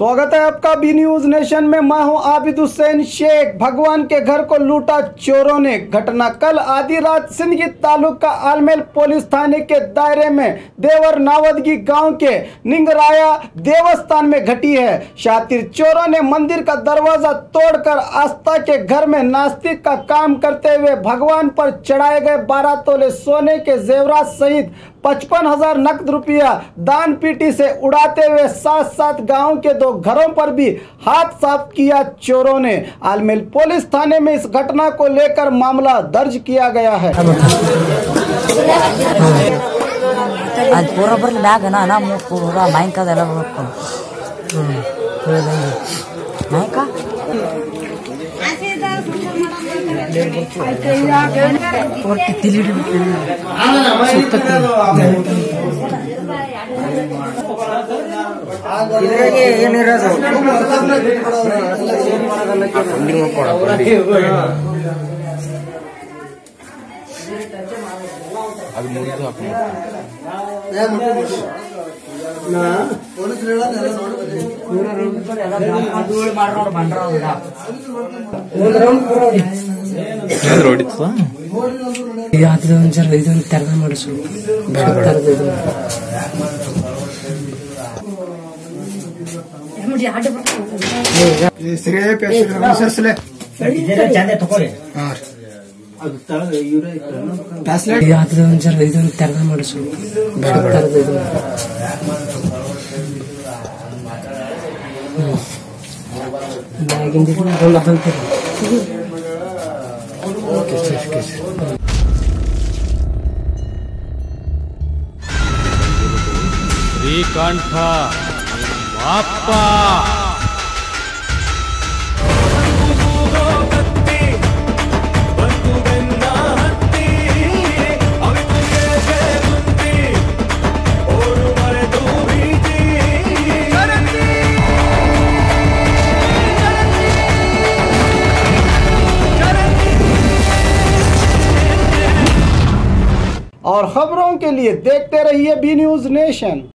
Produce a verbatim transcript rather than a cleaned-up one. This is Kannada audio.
स्वागत है आपका बी न्यूज नेशन में। मैं हूं आबिद हुसैन शेख। भगवान के घर को लूटा चोरों ने। घटना कल आधी रात सिंदगी तालुका आलमेल पुलिस थाने के दायरे में देवर नावदगी गांव के निंगराया देवस्थान में घटी है। शातिर चोरों ने मंदिर का दरवाजा तोड़कर आस्था के घर में नास्तिक का काम करते हुए भगवान पर चढ़ाए गए बारह तोले सोने के जेवरात सहित पचपन हजार नकद रुपया दान पीटी से उड़ाते हुए साथ साथ गांव के दो घरों पर भी हाथ साफ किया चोरों ने। आलमेल पुलिस थाने में इस घटना को लेकर मामला दर्ज किया गया है। आज पूरा पर बैग है ना ना पूरा बैंक का दला बैंक का और कितनी ಅದು ಮುಗಿದು ಹಾಕಿ ನಾ ಪೊಲೀಸ್ ಹೇಳಲ್ಲ ಎಲ್ಲ ನೋಡ್ಬೇಕು ಪೂರ ಧೂಳು ಮಾಡ್ರೋಣ ಬಂಡ್ರೋಣ ಏನು ರೋಡಿತ್ತು ಯಾತ್ರೆ ಒಂಚೂರು ಇದೊಂದು ತೆರೆದ ಮಾಡಿಸು ತೆರೆದ ಇದು ಮುಡಿ ಹಾಡು ಈ ಸಿರೆ ಪೇಶ್ ರಸಸ್ಲೆ ಚಂದೆ ತಗೋರಿ ಹಾ ಅದು ತಳಗ ಇವರೇ ಪ್ಯಾಸ್ಲೆಟ್ ಯಾತ್ರೆ ಒಂಚೂರು ಇದೊಂದು ತೆರೆದ ಮಾಡಿಸು ತೆರೆದ ಇದು ಬ್ಯಾಗಿಂದ ಒಂದು ಅದಂತೆ ಶ್ರೀಕಂಠ ಬಾಪ್ಪ और खबरों के लिए देखते रहिए बी न्यूज नेशन।